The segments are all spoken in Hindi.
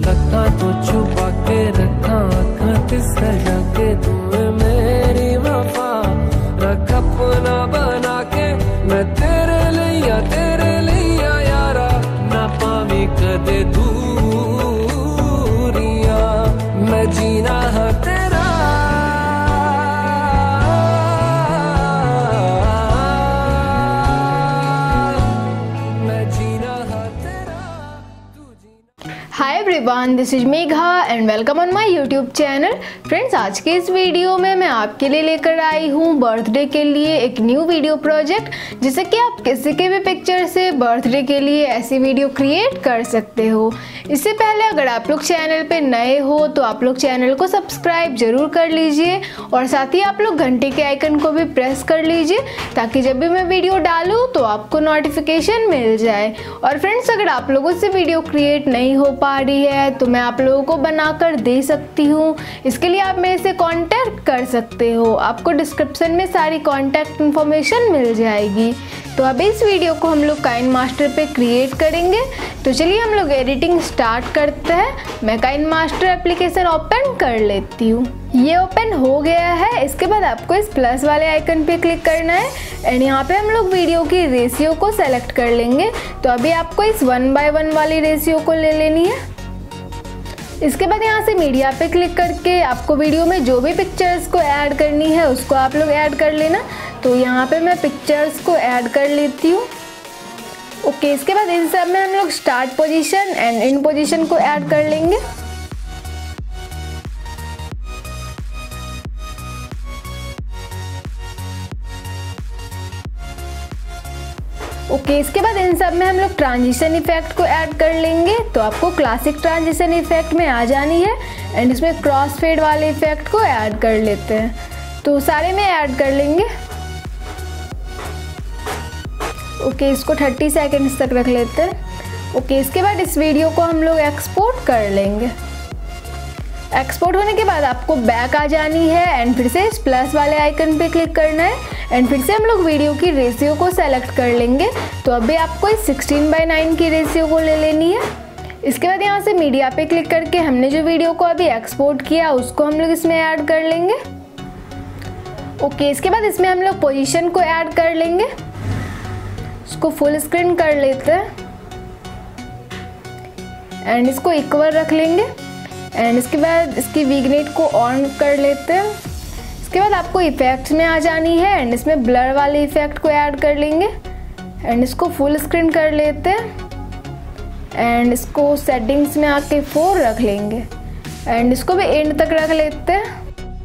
लगा तो छुपा के रखा आँख सजा के तुम्हें मेरी वफा रख अपना बना के मैं तेरे लिया यारा ना पावी कदे दूरिया मैं जीना है तेरा Hi everyone, this is Megha and welcome on my YouTube channel. Friends, आज के इस वीडियो में मैं आपके लिए लेकर आई हूँ बर्थडे के लिए एक न्यू वीडियो प्रोजेक्ट, जिससे कि आप किसी के भी पिक्चर से बर्थडे के लिए ऐसी वीडियो क्रिएट कर सकते हो। इससे पहले अगर आप लोग चैनल पे नए हो तो आप लोग चैनल को सब्सक्राइब जरूर कर लीजिए और साथ ही आप लोग घंटे के आइकन को भी प्रेस कर लीजिए ताकि जब भी मैं वीडियो डालूँ तो आपको नोटिफिकेशन मिल जाए। और फ्रेंड्स, अगर आप लोगों से वीडियो क्रिएट नहीं हो पा रही है तो मैं आप लोगों को बनाकर दे सकती हूँ। इसके लिए आप मेरे से कांटेक्ट कर सकते हो, आपको डिस्क्रिप्शन में सारी कांटेक्ट इन्फॉर्मेशन मिल जाएगी। तो अब इस वीडियो को हम लोग काइनमास्टर पे क्रिएट करेंगे। तो चलिए हम लोग एडिटिंग स्टार्ट करते हैं। मैं काइनमास्टर एप्लीकेशन ओपन कर लेती हूँ। ये ओपन हो गया है। इसके बाद आपको इस प्लस वाले आइकन पे क्लिक करना है एंड यहाँ पे हम लोग वीडियो की रेशियो को सेलेक्ट कर लेंगे। तो अभी आपको इस 1:1 वाली रेशियो को ले लेनी है। इसके बाद यहाँ से मीडिया पे क्लिक करके आपको वीडियो में जो भी पिक्चर्स को ऐड करनी है उसको आप लोग ऐड कर लेना। तो यहाँ पे मैं पिक्चर्स को ऐड कर लेती हूँ। ओके, इसके बाद इन सब में हम लोग start position and end position को ऐड कर लेंगे। ओके, इसके बाद इन सब में हम लोग ट्रांजिशन इफेक्ट को ऐड कर लेंगे। तो आपको क्लासिक ट्रांजिशन इफेक्ट में आ जानी है एंड इसमें क्रॉस फेड वाले इफेक्ट को ऐड कर लेते हैं। तो सारे में ऐड कर लेंगे। ओके, इसको 30 सेकेंड्स तक रख लेते हैं। ओके, इसके बाद इस वीडियो को हम लोग एक्सपोर्ट कर लेंगे। एक्सपोर्ट होने के बाद आपको बैक आ जानी है एंड फिर से इस प्लस वाले आइकन पे क्लिक करना है एंड फिर से हम लोग वीडियो की रेशियो को सेलेक्ट कर लेंगे। तो अभी आपको इस 16:9 की रेशियो को ले लेनी है। इसके बाद यहाँ से मीडिया पे क्लिक करके हमने जो वीडियो को अभी एक्सपोर्ट किया उसको हम लोग इसमें ऐड कर लेंगे। ओके, इसके बाद इसमें हम लोग पोजीशन को ऐड कर लेंगे। इसको फुल स्क्रीन कर लेते हैं एंड इसको इक्वल रख लेंगे एंड इसके बाद इसकी विग्नेट को ऑन कर लेते हैं। इसके बाद आपको इफेक्ट्स में आ जानी है एंड इसमें ब्लर वाले इफेक्ट को ऐड कर लेंगे एंड इसको फुल स्क्रीन कर लेते हैं एंड इसको सेटिंग्स में आके 4 रख लेंगे एंड इसको भी एंड तक रख लेते हैं।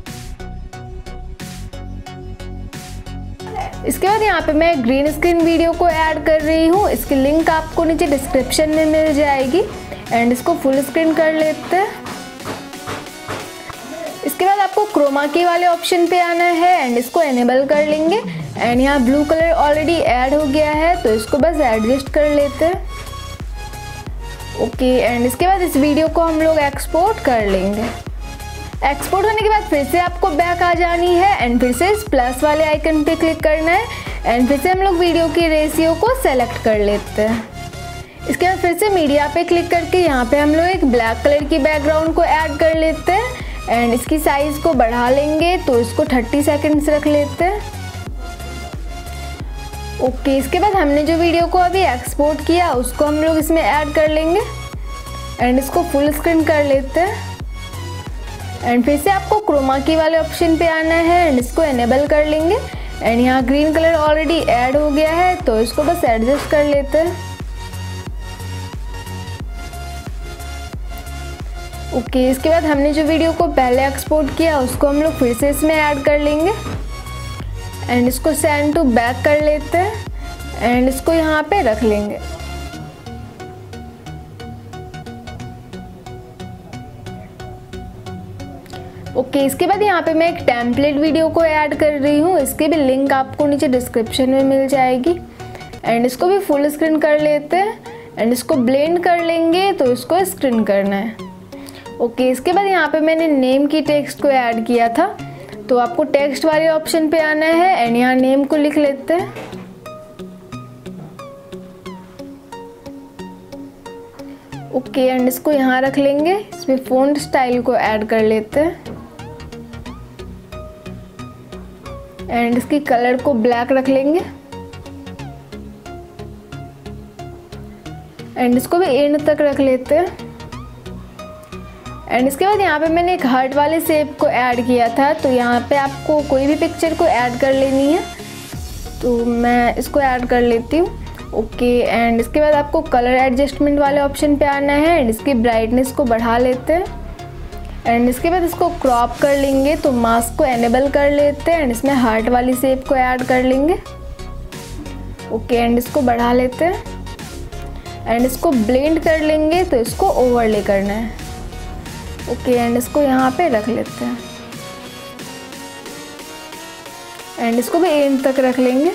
इसके बाद यहाँ पे मैं ग्रीन स्क्रीन वीडियो को ऐड कर रही हूँ। इसकी लिंक आपको नीचे डिस्क्रिप्शन में मिल जाएगी एंड इसको फुल स्क्रीन कर लेते हैं। इसके बाद आपको क्रोमा की वाले ऑप्शन पे आना है एंड इसको एनेबल कर लेंगे एंड यहाँ ब्लू कलर ऑलरेडी ऐड हो गया है तो इसको बस एडजस्ट कर लेते हैं। ओके, एंड इसके बाद इस वीडियो को हम लोग एक्सपोर्ट कर लेंगे। एक्सपोर्ट होने के बाद फिर से आपको बैक आ जानी है एंड फिर से इस प्लस वाले आइकन पे क्लिक करना है एंड फिर से हम लोग वीडियो की रेशियो को सेलेक्ट कर लेते हैं। इसके बाद फिर से मीडिया पे क्लिक करके यहाँ पे हम लोग एक ब्लैक कलर की बैकग्राउंड को ऐड कर लेते हैं एंड इसकी साइज को बढ़ा लेंगे। तो इसको 30 सेकेंड्स रख लेते हैं। ओके, इसके बाद हमने जो वीडियो को अभी एक्सपोर्ट किया उसको हम लोग इसमें ऐड कर लेंगे एंड इसको फुल स्क्रीन कर लेते हैं एंड फिर से आपको क्रोमा की वाले ऑप्शन पे आना है एंड इसको एनेबल कर लेंगे एंड यहाँ ग्रीन कलर ऑलरेडी ऐड हो गया है तो इसको बस एडजस्ट कर लेते हैं। ओके, इसके बाद हमने जो वीडियो को पहले एक्सपोर्ट किया उसको हम लोग फिर से इसमें ऐड कर लेंगे एंड इसको सेंड टू बैक कर लेते हैं एंड इसको यहाँ पे रख लेंगे। ओके, इसके बाद यहाँ पे मैं एक टेम्पलेट वीडियो को ऐड कर रही हूँ। इसकी भी लिंक आपको नीचे डिस्क्रिप्शन में मिल जाएगी एंड इसको भी फुल स्क्रीन कर लेते हैं एंड इसको ब्लेंड कर लेंगे तो इसको स्क्रीन करना है। ओके, इसके बाद यहाँ पे मैंने नेम की टेक्स्ट को ऐड किया था तो आपको टेक्स्ट वाले ऑप्शन पे आना है एंड यहाँ नेम को लिख लेते हैं। ओके, एंड इसको यहाँ रख लेंगे। इसमें फ़ॉन्ट स्टाइल को ऐड कर लेते हैं एंड इसकी कलर को ब्लैक रख लेंगे एंड इसको भी एंड तक रख लेते हैं। एंड इसके बाद यहाँ पे मैंने एक हार्ट वाले शेप को ऐड किया था, तो यहाँ पे आपको कोई भी पिक्चर को ऐड कर लेनी है, तो मैं इसको ऐड कर लेती हूँ। ओके, एंड इसके बाद आपको कलर एडजस्टमेंट वाले ऑप्शन पे आना है एंड इसकी ब्राइटनेस को बढ़ा लेते हैं एंड इसके बाद इसको क्रॉप कर लेंगे, तो मास्क को एनेबल कर लेते हैं एंड इसमें हार्ट वाली शेप को ऐड कर लेंगे। ओके, एंड इसको बढ़ा लेते हैं एंड इसको ब्लेंड कर लेंगे, तो इसको ओवरले करना है। ओके, एंड इसको यहाँ पे रख लेते हैं एंड इसको भी एंड तक रख लेंगे।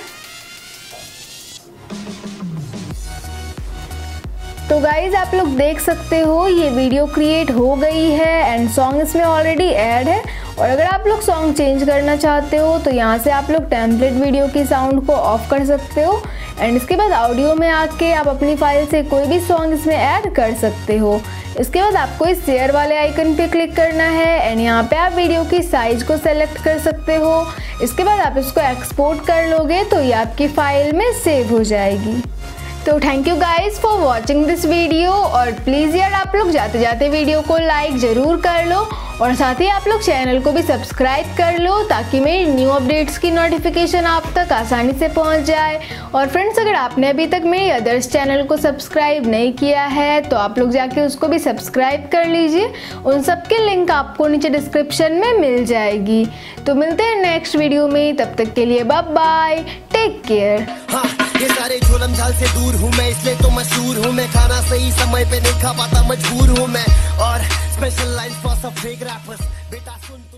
तो गाइज आप लोग देख सकते हो ये वीडियो क्रिएट हो गई है एंड सॉन्ग इसमें ऑलरेडी ऐड है। और अगर आप लोग सॉन्ग चेंज करना चाहते हो तो यहाँ से आप लोग टेम्पलेट वीडियो की साउंड को ऑफ कर सकते हो एंड इसके बाद ऑडियो में आके आप अपनी फाइल से कोई भी सॉन्ग इसमें ऐड कर सकते हो। इसके बाद आपको इस शेयर वाले आइकन पे क्लिक करना है एंड यहाँ पे आप वीडियो की साइज को सेलेक्ट कर सकते हो। इसके बाद आप इसको एक्सपोर्ट कर लोगे तो ये आपकी फाइल में सेव हो जाएगी। तो thank you guys for watching this video और प्लीज़ यार आप लोग जाते जाते वीडियो को लाइक ज़रूर कर लो और साथ ही आप लोग चैनल को भी सब्सक्राइब कर लो ताकि मेरी न्यू अपडेट्स की नोटिफिकेशन आप तक आसानी से पहुंच जाए। और फ्रेंड्स अगर आपने अभी तक मेरी अदर्स चैनल को सब्सक्राइब नहीं किया है तो आप लोग जाके उसको भी सब्सक्राइब कर लीजिए, उन सब के लिंक आपको नीचे डिस्क्रिप्शन में मिल जाएगी। तो मिलते हैं नेक्स्ट वीडियो में, तब तक के लिए बाय बाय, टेक केयर। ये सारे झोलम झाल से दूर हूँ मैं, इसलिए तो मशहूर हूँ मैं। खाना सही समय पे नहीं खा पाता, मजबूर हूँ मैं। और स्पेशल लाइन फॉर सब फेक रैपर्स, बेटा सुन।